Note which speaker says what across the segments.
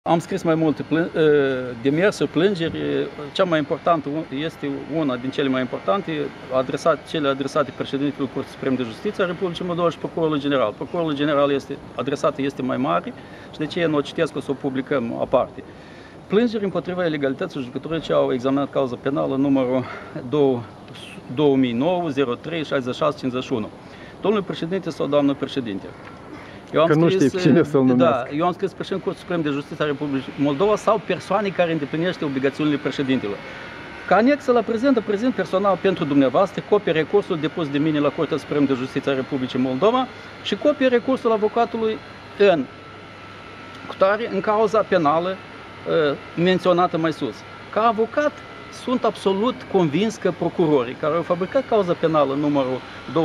Speaker 1: Am scris mai multe demersuri, plângeri. Cea mai importantă este una din cele mai importante, cele adresate președintelui Curții Supreme de Justiție a Republicii Moldova și Procurorului General. Procurorul General adresată este mai mare și de ce nu o citesc, o să o publicăm aparte. Plângeri împotriva ilegalității judecătorii ce au examinat cauza penală numărul 2009-03-6651. Domnul președinte sau doamnă președinte?
Speaker 2: Nu știi cine să-l numească.
Speaker 1: Da, eu am scris președintele Curții Supreme de Justiție a Republicii Moldova sau persoane care îndeplinește obligațiunile președintelor. Ca anexă la prezent personal pentru dumneavoastră copia recursului depus de mine la Curtea Supremă de Justiție a Republicii Moldova și copia recursului avocatului în cauza penală menționată mai sus. Ca avocat, sunt absolut convins că procurorii care au fabricat cauza penală numărul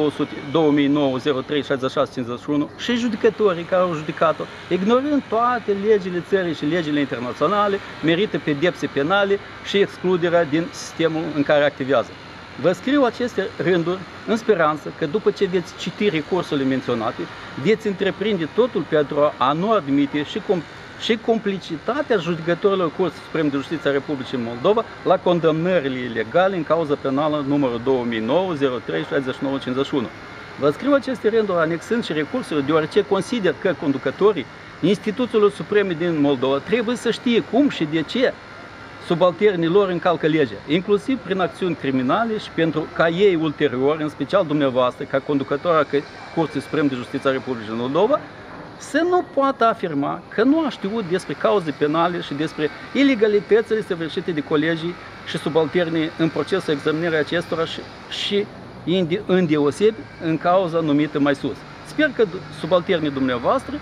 Speaker 1: 2009-03-6651 și judecătorii care au judecat-o, ignorând toate legile țării și legile internaționale, merită pedepse penale și excluderea din sistemul în care activează. Vă scriu aceste rânduri în speranță că după ce veți citi recursurile menționate, veți întreprinde totul pentru a nu admite și complicitatea judecătorilor Curții Supreme de Justiție a Republicii Moldova la condamnările ilegale în cauza penală numărul 2009-03-6951. Vă scriu aceste rânduri anexând și recursurile, deoarece consider că conducătorii instituțiilor supreme din Moldova trebuie să știe cum și de ce subalternii lor încalcă legea, inclusiv prin acțiuni criminale și pentru ca ei ulterior, în special dumneavoastră, ca conducător al Curții Supreme de Justiție a Republicii Moldova, să nu poată afirma că nu a știut despre cauze penale și despre ilegalitățile săvârșite de colegii și subalternii în procesul examinării acestora și îndeosebi în cauza numită mai sus. Sper că subalternii dumneavoastră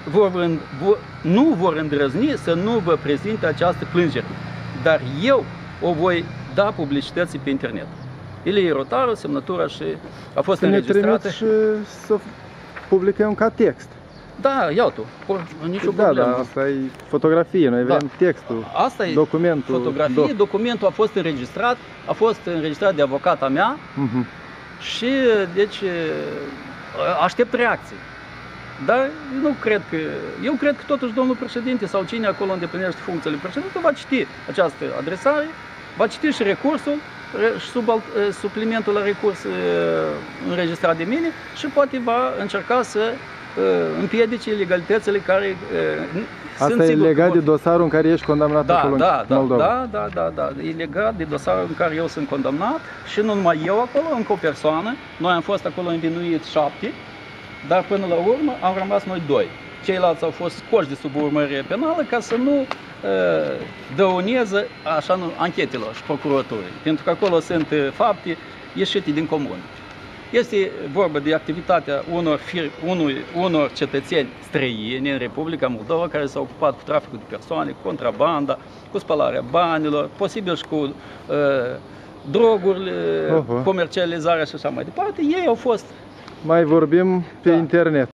Speaker 1: nu vor îndrăzni să nu vă prezinte această plângere, dar eu o voi da publicității pe internet. Ilie Rotaru, semnătura și a fost înregistrată.
Speaker 2: Și să publicăm ca text.
Speaker 1: Da, iau-tu, nicio problemă.
Speaker 2: Da, asta e fotografie, noi avem textul,
Speaker 1: asta e
Speaker 2: documentul.
Speaker 1: Fotografie, documentul a fost înregistrat de avocata mea și, deci, aștept reacții. Dar eu cred că totuși domnul președinte sau cine acolo îndeplinește funcțiile președinte va citi această adresare, va citi și recursul, și suplimentul la recurs înregistrat de mine și poate va încerca să împiedice ilegalitățile care
Speaker 2: Asta e legat de dosarul în care ești condamnat acolo în Moldova.
Speaker 1: Da, e legat de dosarul în care eu sunt condamnat și nu numai eu acolo, încă o persoană. Noi am fost acolo învinuiți 7, dar până la urmă am rămas noi 2. Ceilalți au fost scoși de sub urmărire penală ca să nu dăuneze anchetelor și procuraturii, pentru că acolo sunt fapte ieșite din comun. Este vorba de activitatea unor cetățeni străini în Republica Moldova care s-au ocupat cu traficul de persoane, cu contrabanda, cu spălarea banilor, posibil și cu drogurile, comercializarea și așa mai departe. Ei au fost...
Speaker 2: Mai vorbim pe internet.